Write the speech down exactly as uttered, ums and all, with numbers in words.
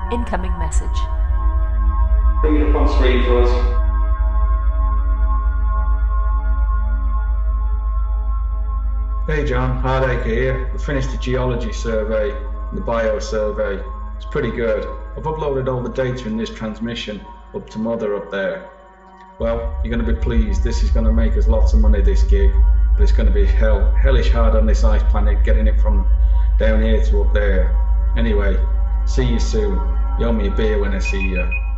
Incoming message. Bring it up on screen for us. Hey John, Hardacre here. I finished the geology survey and the bio survey. It's pretty good. I've uploaded all the data in this transmission up to Mother up there. Well, you're going to be pleased. This is going to make us lots of money, this gig. But it's going to be hell, hellish hard on this ice planet, getting it from down here to up there. Anyway, see you soon. You owe me a beer when I see you.